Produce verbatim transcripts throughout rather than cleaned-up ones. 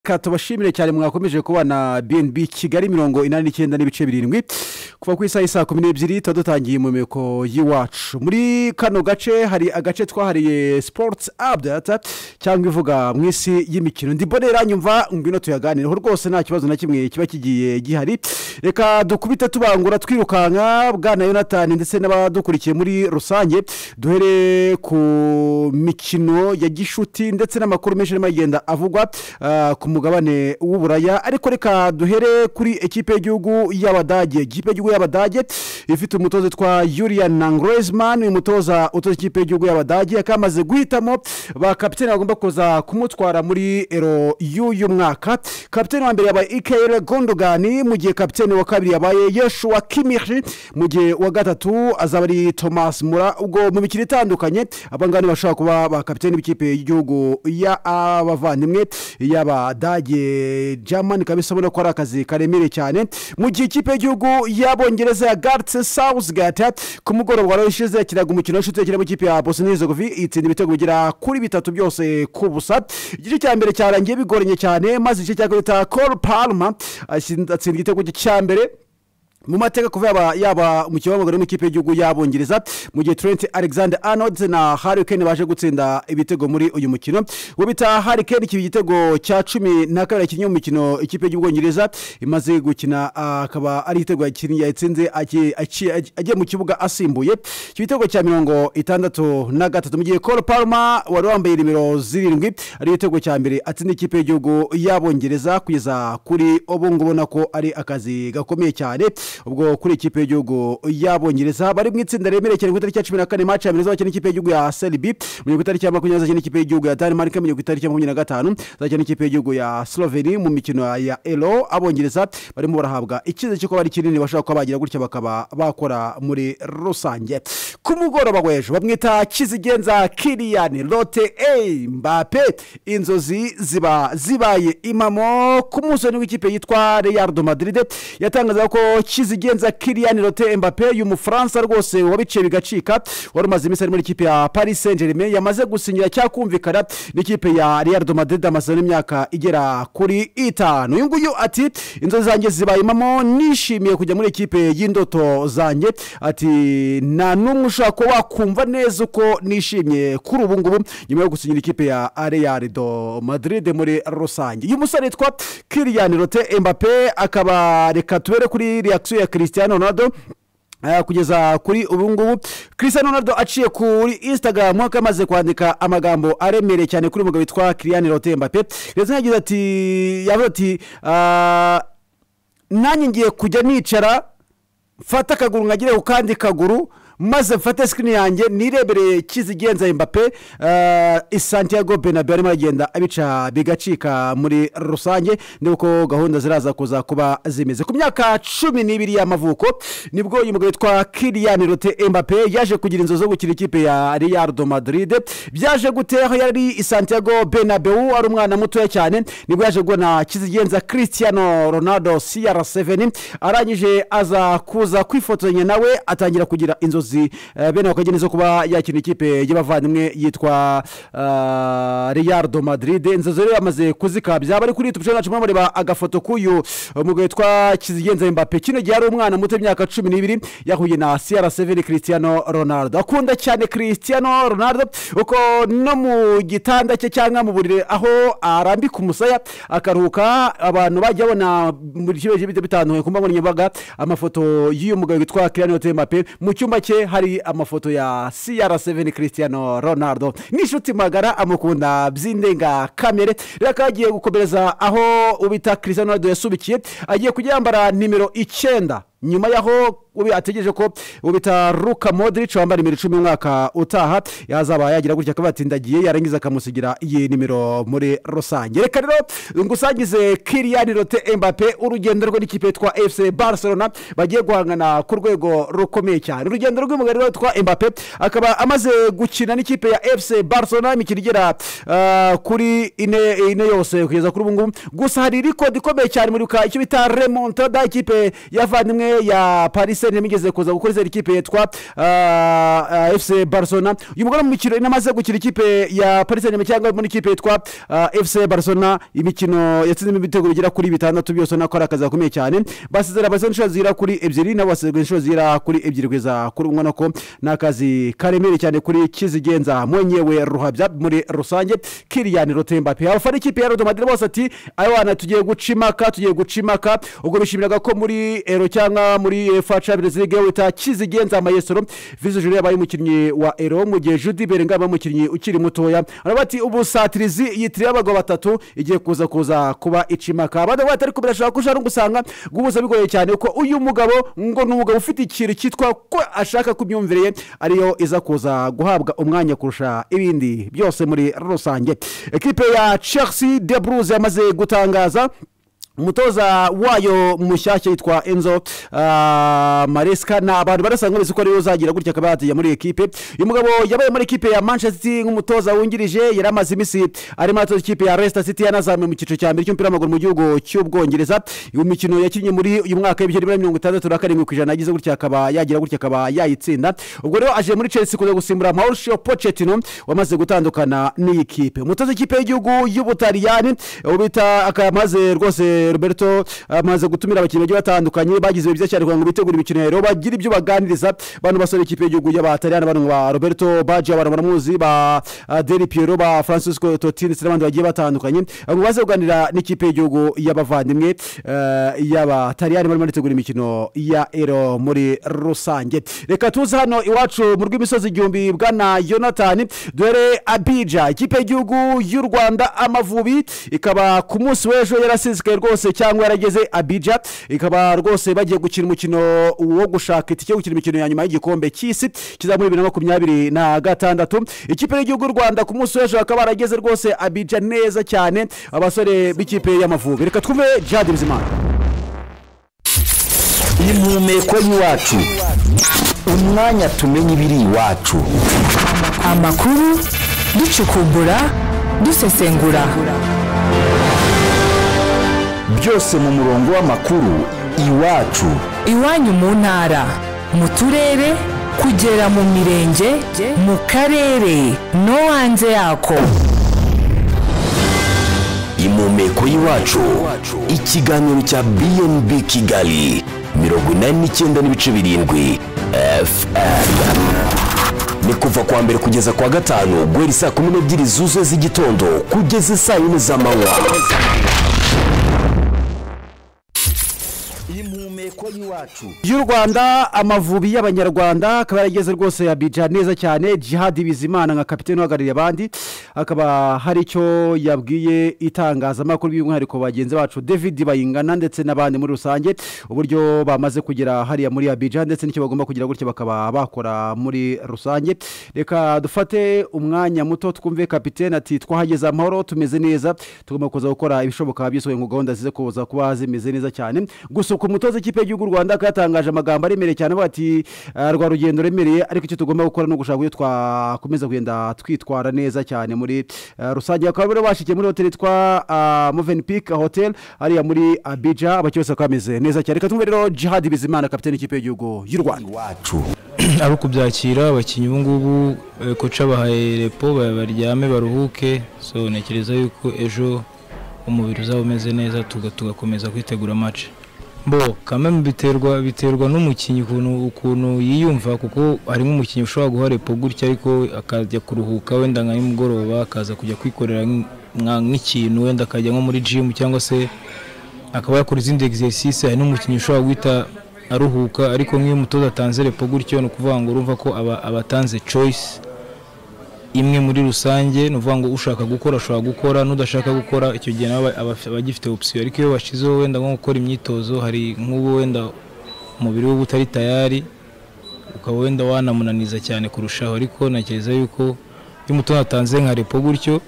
Katubashimire cyane mwakomeje kubana B N B Kigali mirongo inani n'icyenda n'ibice birindwi kuva ku isaha saa kumi n'ebyiri tudatangiye mu meko y'iwacu. Muri kano gace hari agace twahariye sports update cyangwa ivuga mu isi y'imikino. Ndibonera nyumva ngwino tuyaganireho rwose nta kibazo na kimwe kiba kigiye gihari. Reka dukubita tubangura twirukanka bwana Jonathan ndetse n'abadukurikiye muri rusange duhere ku mikino ya gishuti ndetse n'amakuru menshi n'amagenda avugwa uh, ku mugabane w'uburaya. Ariko reka duhere kuri ekipe y'igihugu y'Abadage. Ekipe y'igihugu y'Abadage ifite umutoza twa Julian Nagelsmann, umutoza utoza ekipe y'igihugu y'Abadage akamaze guhitamo ba kapiteni bagomba kuza kumutwara muri ero y'uyu mwaka. Kapiteni wa mbere yabaye Ilkay Gundogan, mu gihe kapiteni wa kabiri yabaye Joshua Kimmich, mu gihe wa gatatu azaba ari Thomas Müller. Ubwo mu mikino itandukanye abangani bashaka kuba ba kapiteni b'ikipe y'igihugu y'abavandimwe y'aba Dage German kabisa bona ko ari akazi karemere cyane. Mu gihe ikipe y'igihugu y'Abongereza ya Gareth Southgate ku mugoroba warashize yakiraga umukino w'ishuti yakira mu kipe ya Bosnia Herzegovina itsinda ibitego bigira kuri bitatu byose ku busa. Igice cya mbere cyarangiye bigoranye cyane maze igice cya kabiri Cole Palmer atsinda igitego cya mbere mu mateka kuva yaba yaba mu kibango mu kipe y'igihugu y'Abongereza, mu gihe Trent Alexander-Arnold na Harry Kane baje gutsinda ibitego muri uyu mukino. Wo bita Harry Kane kibi igitego cya cumi na kabiri kinyo mu mukino ikipe y'Ubwongereza imaze gukina akaba ari igitego kinyi yatsinze agiye mu kibuga asimbuye ibitego cya mirongo itandatu na gatatu, mu gihe Cole Palmer wari wambaye nimero zirindwi ari igitego cya mbere atsinda ikipe y'igihugu y'Abongereza kugeza kuri ubu ngubona ko ari akazi gakomeye cyane. Ubwo kuri ikipe y'igihugu y'Abongereza bari mu itsinda remereye cyane ku itariki ya cumi na kane match ya mbere z'abakina ikipe y'igihugu ya Serbia, mu itariki ya makumyabiri z'abakina ikipe y'igihugu ya Denmark, mu itariki ya makumyabiri na gatanu z'abakina ikipe y'igihugu ya Slovenia mu mikino ya Euro. Abongereza barimo barahabwa ikize cyo kuba ari kinini bashaka ko bagira gutya bakaba bakora muri rusange. Ku mugoroba w'ejo bamwita Kizigenza Kylian Lotte Mbappe, inzozi ziba zibaye imamo ku musoni w'ikipe yitwa Real Madrid. Yatangaza ko Kizigenza Kylian Lotte Mbappe y'Umufaransa rwose wabice bigacika wari umaze iminsi ari muri ikipe ya Paris Saint-Germain yamaze gusinyira cyakumvikana n'ikipe ya Real Madrid amaze n'imyaka igera kuri itanu. Uyu nguyu ati inzozi zanjye zibaye imamo, nishimiye kujya muri ikipe y'indoto zanjye. Ati nta n'umwe ushaka ko wakumva neza uko nishimye kuri ubu ngubu nyuma yo gusinyira ikipe ya Real Madrid muri rusange. Uyu musore yitwa Kylian Lotte Mbappe akaba reka tubere kuri reaction ya Cristiano Ronaldo. Uh, kugeza kuri ubu ngubu Cristiano Ronaldo aciye kuri Instagram akamaze kwandika amagambo aremere cyane kuri umugabo witwa Kylian Lotte Mbappe. Ndetse yagize ati yavuze ati uh, nanjye ngiye kujya nicara fata akaguru nkagire ku kandi kaguru maze mfate screen yanjye nirebere Kizigenza Mbappe uh, Santiago Bernabeu arimo agenda abica bigacika muri rusange. Ndiko gahunda ziraza kuza kuba zimeze ku myaka cumi n'ibiri y'amavuko nibwo uyu mugabo witwa Kylian Lotte Mbappe yaje kugira inzozi zo gukina ikipe ya Real Madrid. Byaje guteho yari Santiago Bernabeu ari umwana muto cyane, nibwo yaje gona Kizigenza Cristiano Ronaldo C R seven arangije aza kuza kwifotozanya nawe atangira kugira inzozi Uh, bene wakageneza kuba yakina ikipe y'abavandimwe yitwa uh, Real Madrid. Inzozi rero yamaze kuzikabya bari kuri YouTube channel mureba agafoto kuyu umugabo witwa Kizigenza Mbappe. Kino gihe ari umwana muto imyaka cumi n'ibiri yahuye na C R seven Cristiano Ronaldo. Akunda cyane Cristiano Ronaldo uko no mu gitanda cye cyangwa mu burire aho arambika umusaya akaruhuka abantu bajya bona muri kibeje bitandukanye kumba ngo nyabaga amafoto y'uyu mugabo witwa Kylian Lotte Mbappe. Mu cyumba cye hari amafoto ya C R seven Cristiano Ronaldo. Nishuti magara amukunda by'indenga kamere. Reka agiye gukomereza aho ubita Cristiano Ronaldo yasubikiye agiye kujyambara nimero icyenda nyuma yaho ubi ategereje ko ubita Luka Modric wambara nimero icumi mwaka utaha yazaba yagira gutya akabatindagiye yarangiza akamusigira iyi nimero muri rusange. Reka rero ngusangize Kylian Lotte Mbappe urugendo rwe n'ikipe yitwa F C Barcelona bagiye guhangana ku rwego rukomeye cyane. Urugendo rw'umugabo witwa Mbappe akaba amaze gukina n'ikipe ya F C Barcelona imikino igera uh, kuri ine ine yose kugeza kuri ubu ngubu. Gusa hari record ikomeye cyane muri icyo bita remontada ikipe yavandimwe ya Paris Saint-Germain igeze kuza gukora izindi ikipe yitwa F C Barcelona. Uyu mugabo mu mikino inamaze gukina ikipe ya Paris Saint-Germain cyangwa muri ikipe yitwa F C Barcelona imikino yatsinze ibitego bigera kuri bitandatu byose nakora akaza komeye cyane. Basezera Barcelona zira kuri ebyiri nabo basezera zira kuri ebyiri kweza kuri umwana ko nakazi karemere cyane kuri Kizigenza mwenyewe ruhabya muri rusange. Kylian Mbappe abafana ikipe ya Real Madrid bose ati aywana tugiye gucimaka tugiye gucimaka ubwo bishimiraga ko muri Euro cyangwa muri UEFA Champions League wita Kizigenza amayesoro Vice Junior yabaye umukinnyi wa Euro mu gihe Jude Bellingham umukinnyi ukiri mutoya arabati ubusatirizi yitiriye abagabo batatu igiye kuza kuza kuba icimaka abandi batari kubirashaka kushara ngusanga gubuza bigoye cyane ko uyu mugabo ngo n'umugabo ufite ikiri cyitwa ko ashaka kumyumvireye ariyo iza kuza guhabwa umwanya kurusha ibindi byose muri rusange. Ekipe ya Chelsea De Bruyne yamaze gutangaza umutoza wayo mushyashya yitwa Enzo uh, Maresca na abantu barasanga bizi ko ari uzagira gutya kabatiye muri ekipe. Uyu mugabo yabaye muri ekipe ya Manchester City nk'umutoza wungirije yaramaze imisi ari mato ekipe ya Leicester City yanazamwe mu cyiciro cya mbere cy'umupira w'amaguru mu gihugu cy'Ubwongereza. Uyu mikino yakinnye muri uyu mwaka w'ibihumbi bibiri na mirongo itandatu na karindwi ku ijana yagize gutya akaba yagira gutya akaba yayitsinda. Ubwo rero aje muri Chelsea kuza gusimbura Mauricio Pochettino wamaze gutandukana n'iyi kipe. Umutoza ikipe y'igihugu y'Ubutaliyani ubita akamaze rwose Roberto amaze gutumira abakinnyi bagiye batandukanye bagize byiza cyane kugira ngo bitegure imikino yero bagira ibyo baganiriza bantu basore ikipe y'igihugu y'Abataliyani abantu ba Roberto Baggio abantu baramuzi ba Del Piero ba Francisco Totti n'abandi bagiye batandukanye abo baze kuganira n'ikipe y'igihugu y'abavandimwe y'Abataliyani barimo bitegura imikino ya Euro muri rusange. Reka tuze hano iwacu mu rw'imisozi igihumbi bwana Jonathan dore Abidjan ikipe y'igihugu y'u Rwanda Amavubi ikaba ku munsi w'ejo yarasizwe rwose cyangwa yarageze Abidjan ikaba rwose bagiye gukina umukino wo gushaka itike gukina imikino ya nyuma y'igikombe cy'isi kiza muri bibiri na makumyabiri na gatandatu. Ikipe y'igihugu y'u Rwanda ku munsi w'ejo akaba yarageze rwose Abidjan neza cyane abasore b'ikipe y'Amavubi. Reka twumve Jad Bizimana. Impumeko y'iwacu umwanya tumenye ibiri iwacu amakuru ducukumbura dusesengura byose mu murongo w'amakuru iwacu iwanyu mu ntara mu turere kugera mu mirenge mu karere no hanze yako. Impumeko y'iwacu ikiganiro cya B N B Kigali mirongo inani n'icyenda n'ibice birindwi F M ni kuva kwa mbere kugeza kwa gatanu guhera saa kumi n'ebyiri zuzuye z'igitondo kugeza saa yine z'amanywa. y'u Rwanda Amavubi y'Abanyarwanda akaba yarageze rwose Abidjan neza cyane. Jihad Bizimana nka kapiteni uhagarariye abandi akaba hari icyo yabwiye itangazamakuru by'umwihariko bagenzi bacu David Bayingana ndetse n'abandi muri rusange uburyo bamaze kugera hariya muri Abidjan ndetse n'icyo bagomba kugira gutya bakaba bakora muri rusange. Reka dufate umwanya muto twumve kapiteni ati twahageze amahoro tumeze neza tugomba kuza gukora ibishoboka byose ngo gahunda zize kuza kuba zimeze neza cyane. Gusa ku mutoza ikipe y'igihugu Rwanda katangaje amagambo aremereye cyane bati rwa rugendo remereye ariko icyo tugomba gukora no gushaka uyo twakomeza kugenda twitwara neza cyane muri rusange. Akaba bari bashikiye muri hotel twa Movenpick Hotel hariya muri Abidjan abacyose kameze neza cyane. Reka tumve rero Jihad Bizimana kapiteni ikipe y'igihugu y'u Rwanda wacu ari kubyakira abakinnyi ubu ngubu koca bahaye repo baryame baruhuke. So nekereza yuko ejo umubiri uzaba umeze neza tugakomeza kwitegura match. Bo kameme biterwa biterwa n'umukinnyi ukuntu ukuntu yiyumva kuko ari nk'umukinnyi ushobora guha repo gutya ariko akajya kuruhuka wenda nka nimugoroba akaza kujya kwikorera nk'ikintu wenda akajya nko muri gym cyangwa se akaba yakora izindi exercice. Hari n'umukinnyi ushobora guhita aruhuka ariko nk'iyo umutoza atanze repo gutyo no kuvuga ngo urumva ko aba abatanze choice imwe muri rusange no kuvuga ngo ushaka gukora ashobora gukora n'udashaka gukora icyo gihe nawe abagifite option. Ariko iyo bashizeho wenda nko gukora imyitozo hari nk'ubu wenda umubiri we utari tayari ukaba wenda wanamunaniza cyane kurushaho. Ariko nakereza yuko iyo umutoza atanze nka repo gutyo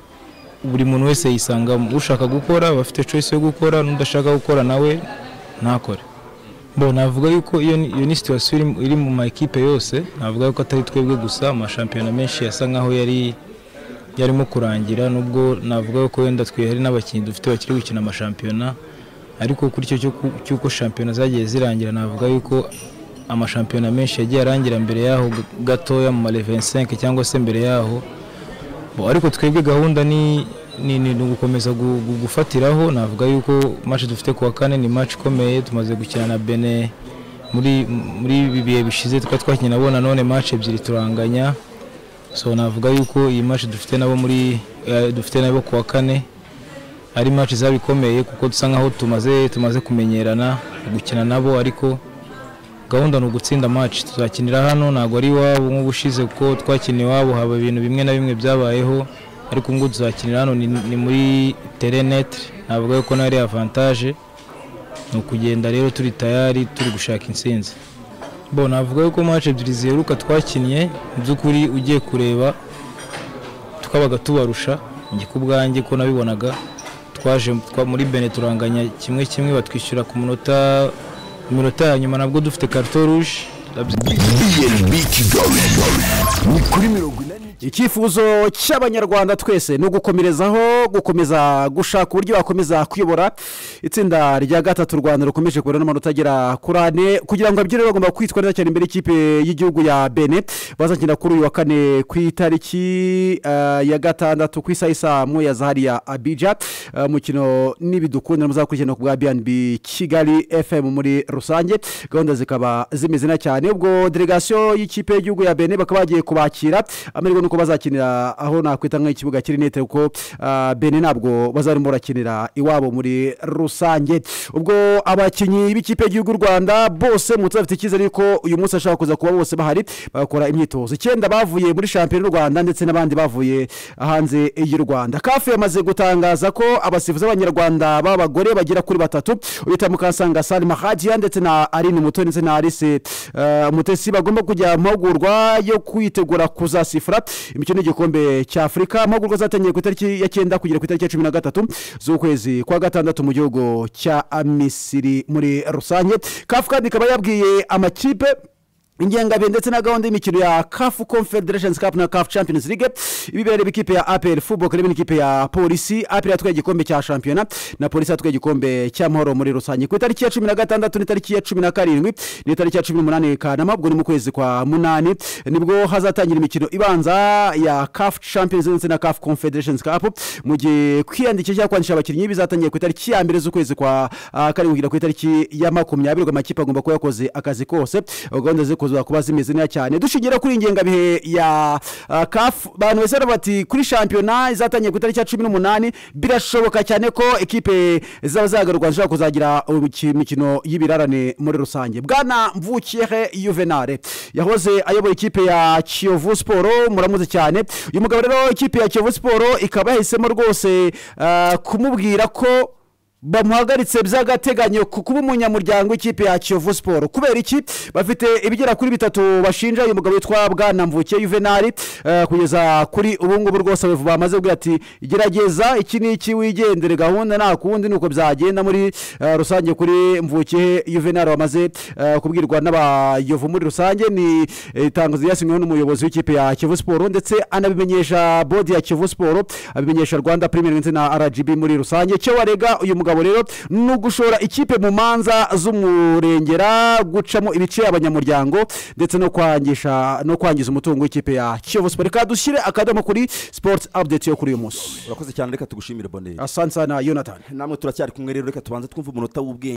buri muntu wese yisanga ushaka gukora bafite choice yo gukora n'udashaka gukora nawe ntakore. Bo navuga yuko iyo iyo ni situation iri mu ma equipe yose navuga yuko atari twebwe gusa ama championnat menshi yasa nkaho yari yarimo kurangira nubwo navuga yuko wenda twihari n'abakinnyi dufite bakiri gukina ama championnat ariko kuri cyo cyuko championnat zagiye zirangira navuga yuko amashampiyona menshi yagiye arangira mbere yaho gatoya mu male vingt-cinq cyangwa se mbere yaho bo ariko twebwe gahunda ni ni ni gukomeza gufatiraho navuga yuko match dufite kuwa kane ni match ikomeye tumaze gukina na Benin muri muri bibiye bishize twatwakinye nabo none match ebyiri turanganya so navuga yuko iyi match dufite nabo muri dufite nabo kuwa kane ari match zabikomeye kuko dusa nkaho tumaze tumaze kumenyerana gukina nabo ariko gahunda no gutsinda match tuzakinira hano nago ari wabo nk'ubushize kuko twakiniye wabo haba ibintu bimwe na bimwe byabayeho ariko ngo tuzakinira hano ni, ni muri terrain netre navuga yuko nari avantage no kugenda rero turi tayari turi gushaka insinzi bo navuga yuko match ebyiri ziheruka twakinye by'ukuri ugiye kureba tukabaga tubarusha ngi kubwanjye ko nabibonaga twaje muri Benin turanganya kimwe kimwe batwishyura ku munota minota ya nyuma nabwo dufite carte rouge B N B Kigali ni kuri mirongo inani. Icyifuzo cy'abanyarwanda twese no gukomerezaho gukomeza gushaka uburyo bakomeza kuyobora itsinda rya gatatu Rwanda rukomeje kubera n'amanota agera kuri ane kugira ngo abyire bagomba kwitwara cyane imbere ikipe y'igihugu ya Benin bazakina kuri uyu wa kane ku itariki uh, ya gatandatu ku isa isa mu ya Zahari ya Abidjan uh, mukino n'ibidukunda muzakurikirana ku bwa B N B Kigali F M muri rusange gahunda zikaba zimeze na cyane ubwo delegation y'ikipe y'igihugu ya Benin bakaba bagiye kubakira amerego nuko bazakinira aho nakwita nk'ikibuga kiri nete uko uh, Benin nabwo bazarimo rakinira iwabo muri rusange ubwo abakinyi b'ikipe y'igihugu Rwanda bose mutafite ikizere ko uyu munsi ashaka kuza kuba bose bahari bakora imyitozo icyenda bavuye muri champion y'u Rwanda ndetse n'abandi bavuye hanze y'u Rwanda kafe yamaze gutangaza ko abasifuzi b'abanyarwanda b'abagore bagira kuri batatu uyita Mukasanga Salma Hadia ndetse na Aline Mutoni ndetse na Alice uh, Mutesi bagomba kujya amahugurwa yo kwitegura kuzasifura imikino y'igikombe cya Afrika amahugurwa zatangiye ku itariki ya cyenda kugera ku itariki ya cumi na gatatu z'ukwezi kwa gatandatu mu gihugu cya Misiri muri rusange kafu kandi ikaba yabwiye amakipe ingengabihe ndetse na gahunda y'imikino ya C A F Confederations Cup na C A F Champions League ibibere bikipe ya A P R Football Club n'ikipe ya Polisi A P R yatwaye igikombe cya shampiyona na Polisi yatwaye igikombe cy'amahoro muri rusange ku itariki ya cumi na gatandatu n'itariki ya cumi na karindwi n'itariki ya cumi n'umunani Kanama ubwo ni mu kwezi kwa munani nibwo hazatangira imikino ibanza ya C A F Champions League na C A F Confederations Cup mu gihe kwiyandikisha cyangwa kwandisha abakinnyi bizatangiye ku itariki ya mbere z'ukwezi kwa uh, karindwi kugera ku itariki ya makumyabiri amakipe agomba kuba yakoze akazi kose gahunda zikoze kuba zimeze neza cyane dushingira kuri ingengabihe ya uh, C A F bantu wese bati kuri shampiyona izatangiye ku itariki ya cumi n'umunani birashoboka cyane ko ekipe zaba zagarurwa zishobora kuzagira imikino y'ibirarane muri rusange bwana Mvukiyehe Juvenal yahoze ayoboye ikipe ya Kiyovu Sport muramuze cyane uyu mugabo rero ikipe ya Kiyovu Sport ikaba yahisemo rwose uh, kumubwira ko bamuhagaritse by'agateganyo kuba umunyamuryango ikipe ya Kiyovu Sport kubera iki bafite ibigera kuri bitatu bashinja uyu mugabo witwa bwana Mvukiye Juvenal uh, kugeza kuri ubu ngubu rwose bamaze kugira ati gerageza iki niki wigendere gahunda nta kundi nuko byagenda muri uh, rusange kuri Mvukiye Juvenal wamaze uh, kubwirwa n'abayovu muri rusange ni itangazo yasinyweho n'umuyobozi w'ikipe ya Kiyovu Sport ndetse anabimenyesha body ya Kiyovu Sport abimenyesha Rwanda Premier ndetse na R G B muri rusange cyo warega uyu mugabo rero no gushora ikipe mu manza z'umurengera gucamo ibice abanyamuryango ndetse no kwangisha no kwangiza umutungo w'ikipe ya Kiyovu Sport ka dushyire akadomo kuri sports update yo kuri uyu munsi urakoze cyane reka tugushimire Bonne asante sana Jonathan namwe turacyari kumwe rero reka tubanze twumva umunota w'ubwenge